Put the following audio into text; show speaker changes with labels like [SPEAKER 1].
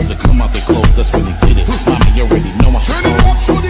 [SPEAKER 1] to come out their clothes, that's when they get it. Mommy, you already know I'm